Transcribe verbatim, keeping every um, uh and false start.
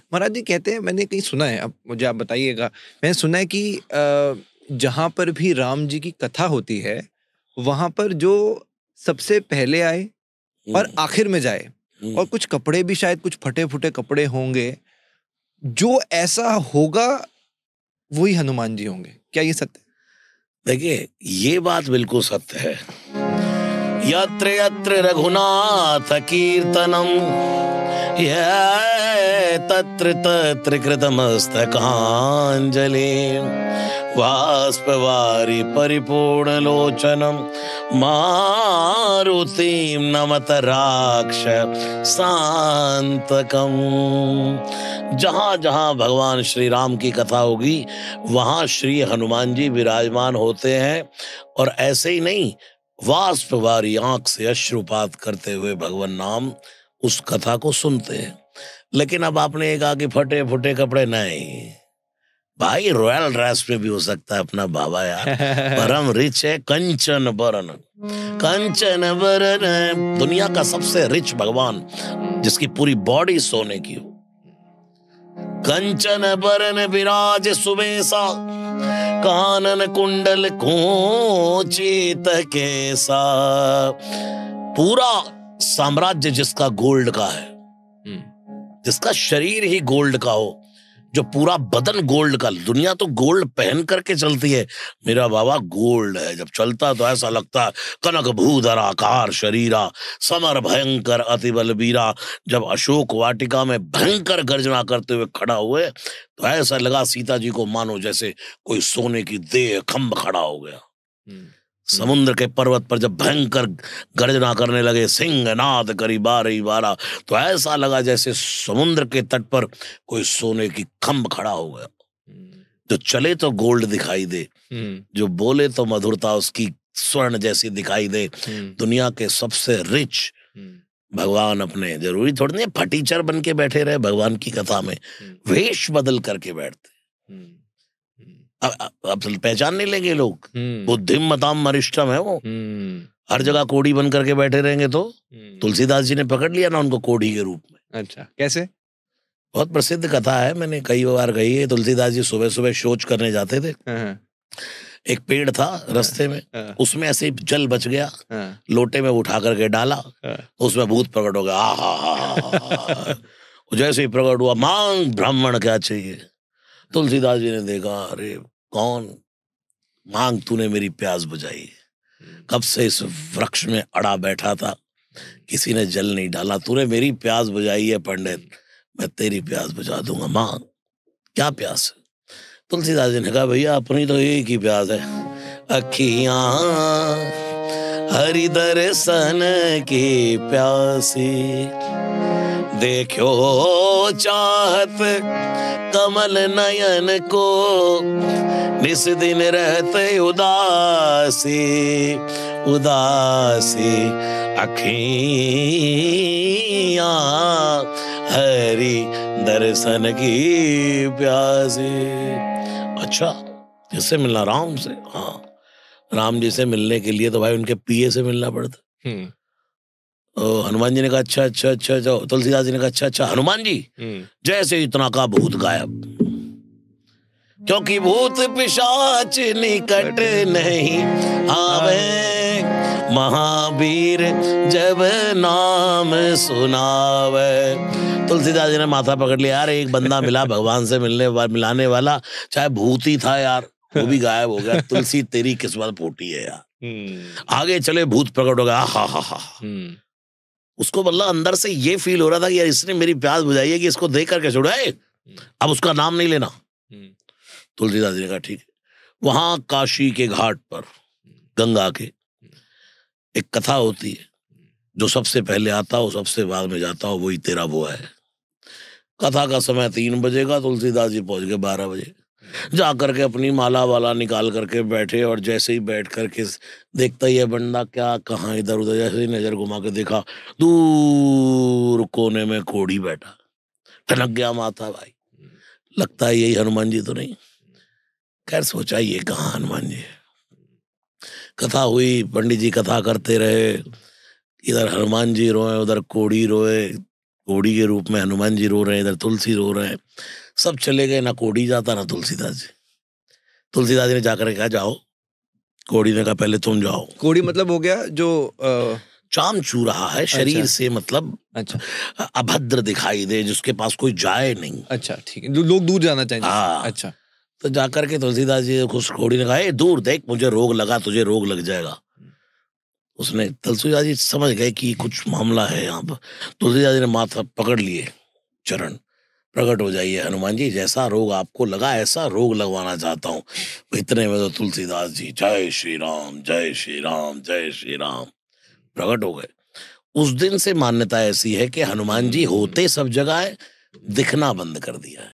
महाराज जी कहते हैं, मैंने कहीं सुना है, अब मुझे आप बताइएगा, मैंने सुना है कि अ, जहाँ पर भी राम जी की कथा होती है, वहाँ पर जो सबसे पहले आए और हम्म, आखिर में जाए, हम्म। और कुछ कपड़े भी शायद कुछ फटे-फुटे कपड़े होंगे, जो ऐसा होगा वही हनुमान जी होंगे। क्या ये सत्य देखिए, ये बात बिल्कुल सत्य है। है? हुँ, यत्र यत्र रघुनाथ कीर्तनम, यह तत्र तत्र कृतमस्तकांजलि, बाष्पवारि परिपूर्णलोचनम, मारुतिं नमत राक्षसांतकम। जहाँ जहाँ भगवान श्री राम की कथा होगी, वहाँ श्री हनुमान जी विराजमान होते हैं। और ऐसे ही नहीं, वाष्पवारी आंख से अश्रुपात करते हुए भगवान नाम उस कथा को सुनते हैं। लेकिन अब आपने ये कहा कि फटे फुटे कपड़े, नहीं भाई, रॉयल ड्रेस में भी हो सकता है अपना बाबा यार। परम रिच है, कंचन बरन, कंचन बरन है। दुनिया का सबसे रिच भगवान, जिसकी पूरी बॉडी सोने की हो। कंचन बरन विराज सुबेसा, कानन कुंडल कोचित केसा। पूरा साम्राज्य जिसका गोल्ड का है, हुँ, जिसका शरीर ही गोल्ड का हो, जो पूरा बदन गोल्ड का। दुनिया तो गोल्ड पहन करके चलती है, मेरा बाबा गोल्ड है। जब चलता तो ऐसा लगता है कनक भूधर आकार शरीरा, समर भयंकर अति बलबीरा। जब अशोक वाटिका में भयंकर गर्जना करते हुए खड़ा हुए, तो ऐसा लगा सीता जी को मानो जैसे कोई सोने की देह खंभ खड़ा हो गया। हुँ, समुद्र के पर्वत पर जब भयंकर गर्जना करने लगे, सिंह नाद करी बारही बारा, तो ऐसा लगा जैसे समुद्र के तट पर कोई सोने की खंभ खड़ा हो गया। हुँ, जो चले तो गोल्ड दिखाई दे, हुँ, जो बोले तो मधुरता उसकी स्वर्ण जैसी दिखाई दे। हुँ, दुनिया के सबसे रिच हुँ, भगवान अपने, जरूरी थोड़ी नहीं फटीचर बन के बैठे रहे भगवान की कथा में, हुँ, वेश बदल करके बैठते। हुँ, हुँ, अब अब- अब पहचान नहीं लेंगे लोग। हुँ, बुद्धिम मताम मरिष्टम है वो। हुँ, हर जगह कोढ़ी बन करके बैठे रहेंगे तो हुँ। तुलसीदास जी ने पकड़ लिया ना उनको कोढ़ी के रूप में। अच्छा, कैसे? बहुत प्रसिद्ध कथा है, मैंने कई बार कही है। तुलसीदास जी सुबह सुबह शौच करने जाते थे। हाँ, हाँ, एक पेड़ था हाँ, रास्ते में, हाँ, उसमें ऐसे ही जल बच गया, हाँ, लोटे में उठा करके डाला, हाँ, तो उसमें भूत प्रकट हो गया। आ हा हा हा। जैसे ही प्रकट हुआ, मांग ब्राह्मण क्या चाहिए। तुलसीदास जी ने देखा, अरे कौन, मांग तूने मेरी प्यास बुझाई। हुँ, कब से इस वृक्ष में अड़ा बैठा था, किसी ने जल नहीं डाला, तूने मेरी प्यास बुझाई है पंडित, मैं तेरी प्यास बुझा दूंगा। मां क्या प्यास है। तुलसीदास जी ने कहा, भैया अपनी तो एक ही प्यास है, अखियां हरि दर्शन की प्यासी, देखो चाहत कमल नयन को, निस दिन रहते उदासी, उदासी अखियां हरि दर्शन की प्यासी। अच्छा, किससे मिलना? राम से। हाँ, राम जी से मिलने के लिए तो भाई उनके पीए से मिलना पड़ता। हुँ, ओ, हनुमान जी ने कहा अच्छा अच्छा अच्छा अच्छा। तुलसीदास जी ने कहा अच्छा अच्छा। हनुमान जी हुँ, जैसे इतना का भूत गायब, क्योंकि भूत पिशाच निकट नहीं आवे, महावीर जब नाम सुनावे। तुलसीदास जी ने माथा पकड़ लिया, यार एक बंदा मिला भगवान से मिलने वा, मिलाने वाला, चाहे भूत ही था यार, वो भी गायब हो गया। तुलसी तेरी किस्मत फूटी है यार। हुँ, आगे चले, भूत प्रकट हो गया। हा हा हा। हुँ, उसको मतलब अंदर से ये फील हो रहा था कि यार इसने मेरी प्यास बुझाई है कि इसको देख करके छुड़ाए, हुँ, अब उसका नाम नहीं लेना। हुँ, तुलसीदास जी ने कहा ठीक है। वहां काशी के घाट पर गंगा के एक कथा होती है, जो सबसे पहले आता हो सबसे बाद में जाता हो, वही तेरा वो है। कथा का समय तीन बजे का, तुलसीदास जी पहुंच गए बारह बजे। जा करके अपनी माला वाला निकाल करके बैठे, और जैसे ही बैठ करके देखता ही है बंदा क्या कहाँ इधर उधर, जैसे ही नजर घुमा के देखा, दूर कोने में कोढ़ी बैठा, ठनक गया माथा भाई, लगता है यही हनुमान जी तो नहीं। खैर सोचा ये कहाँ हनुमान जी। कथा हुई, पंडित जी कथा करते रहे, इधर हनुमान जी रोए उधर कोढ़ी रोए, कोड़ी के रूप में हनुमान जी रो रहे हैं, इधर तुलसी रो रहे हैं। सब चले गए, ना कोड़ी जाता ना तुलसीदास जी। तुलसीदास जी ने जाकर कहा जाओ, कोड़ी ने कहा पहले तुम जाओ। कोड़ी मतलब हो गया जो आ... चाम चू रहा है शरीर अच्छा। से, मतलब अच्छा, अभद्र दिखाई दे, जिसके पास कोई जाए नहीं। अच्छा ठीक है, लोग दूर जाना चाहिए। हाँ। अच्छा, तो जाकर के तुलसीदास जी खुश कोड़ी ने कहा ए दूर देख, मुझे रोग लगा, तुझे रोग लग जाएगा। उसने तुलसीदास जी समझ गए कि कुछ मामला है यहाँ पर। तुलसीदास जी ने माथा पकड़ लिए चरण, प्रकट हो जाइए हनुमान जी, जैसा रोग आपको लगा ऐसा रोग लगवाना चाहता हूँ। इतने में तो तुलसीदास जी जय श्री राम जय श्री राम जय श्री राम प्रकट हो गए। उस दिन से मान्यता ऐसी है कि हनुमान जी होते सब जगह है, दिखना बंद कर दिया है।